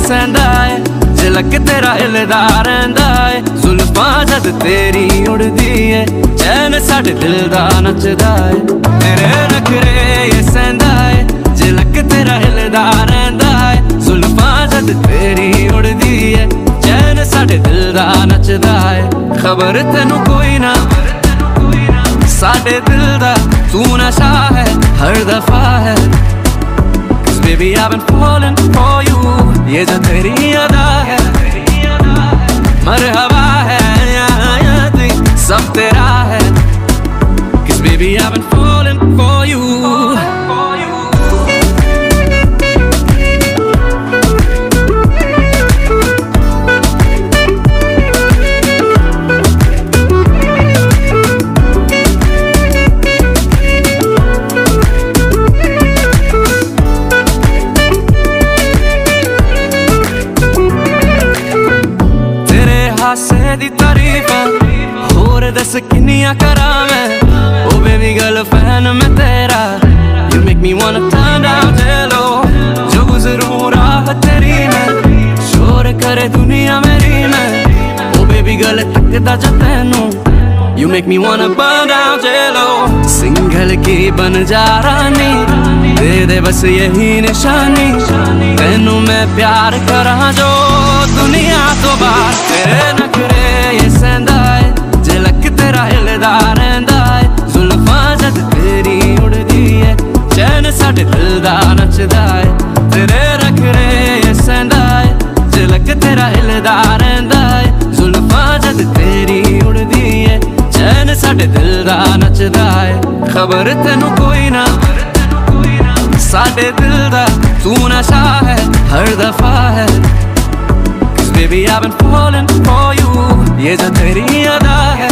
सहंदा है, झलक तेरा हिलदा रहिंदा है, जुल्फां जद तेरी उड़दी है, चैन साडे दिल दा नचदा है। तेरे नखरे ये सहंदा है, झलक तेरा हिलदा रहिंदा है, जुल्फां जद तेरी उड़दी है, चैन साडे दिल दा नचदा है। खबर तेनू कोई ना साडे दिल दा तू नशा है हर दफा है। Cause baby I've been falling for you, ये जो तेरी अदा है मरहबा है सब तेरा है। Cause baby I've been falling for you। हासे दी तारीफां होर दस किन्नियां करां मैं, ओ बेबी गर्ल फैन मैं तेरा, you make me wanna turn down hello। जो गुजरूं राह तेरी में शोर करे दुनिया मेरी में, ओ बेबी गर्ल तकदा जा तैनू, you make me wanna burn down hello। Single की बन जा रानी, दे दे बस यही निशानी, तैनू मैं प्यार करां जो दुनिया तो बाहर। तेरे नखरे ये सहंदा है, झलक तेरा हिलदा रहिंदा है, जुल्फां जद तेरी उड़दी है, चैन साडे दिल दा नचदा है। तेरे नखरे ये सहंदा है, झलक तेरा हिलदा रहिंदा है, जुल्फां जद तेरी उड़दी है, चैन साडे दिल दा नचदा है। खबर तेनू कोई ना साडे दिल दा तू नशा है हर दफा है। Baby I've been falling for you, ये जो तेरी अदा है